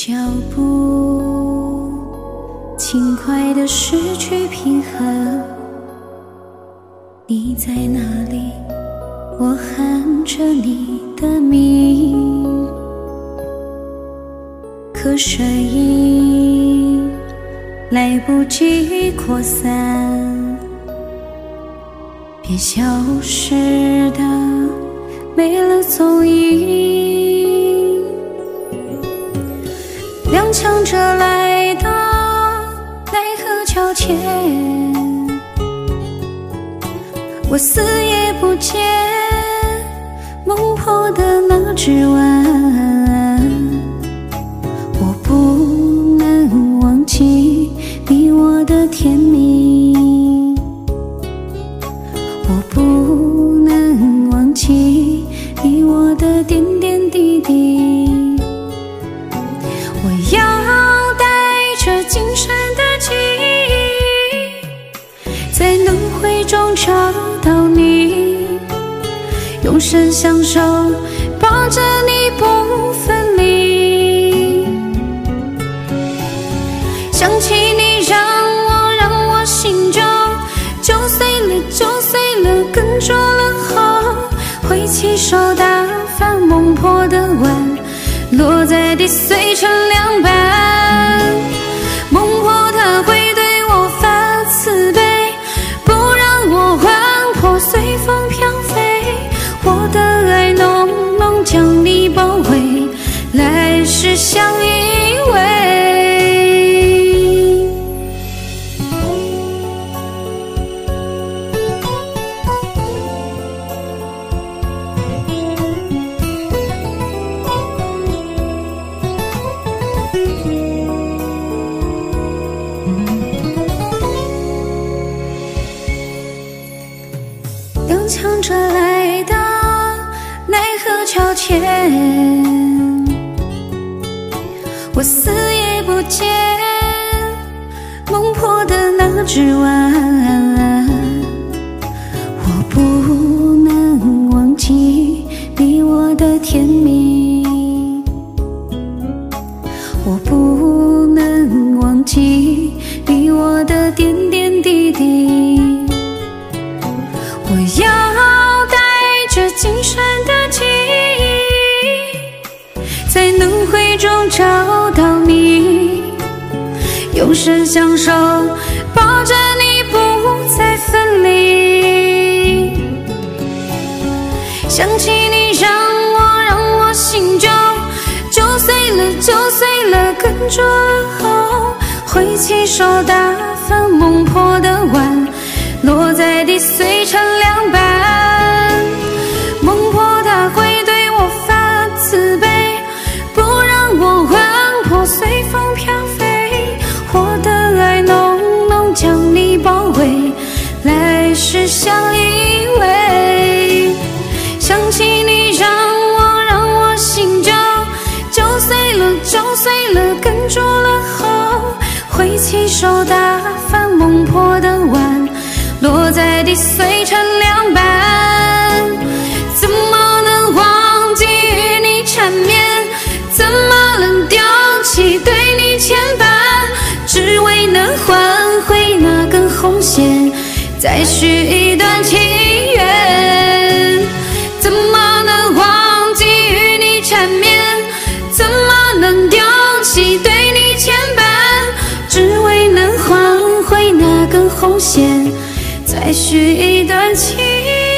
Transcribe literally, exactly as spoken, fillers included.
脚步轻快地失去平衡，你在哪里？我喊着你的名，可声音来不及扩散，便消失的没了踪影。踉跄着来到奈何桥前，我死也不见梦破的那只碗，我不能忘记你我的甜蜜，我不能忘记你我的点点滴滴。我要带着今生的记忆，在轮回中找到你，永生相守，抱着你不分离。想起你让我让我心就就碎了就碎了，跟着了后挥起手打翻梦破的碗，落在地碎成两半。梦破它会对我发慈悲，不让我魂魄随风飘飞。我的爱浓浓将你包围，来世相依偎。踉跄着来到奈何桥前，我死也不见梦破的那只碗，我不能忘记你我的甜蜜，我不能忘记你我的点点滴滴。我要带着今生的记忆，在轮回中找到你，永生相守，抱着你不再分离。想起你让我让我心就就碎了就碎了，跟着后挥起手打翻梦破的碗，落在地碎成两半。梦破它会对我发慈悲，不让我魂魄随风飘飞。我的爱浓浓将你包围，来世相依偎。想起你让我让我心就就碎了就碎了，跟住了后挥起手打翻梦破的碗，落在地碎成两半。怎么能忘记与你缠绵，怎么能丢弃对你牵绊，只为能换回那根红线，再续一段情缘。怎么能忘记与你缠绵，怎么能丢弃对你牵绊，只为能换回那根红线，再续一段情。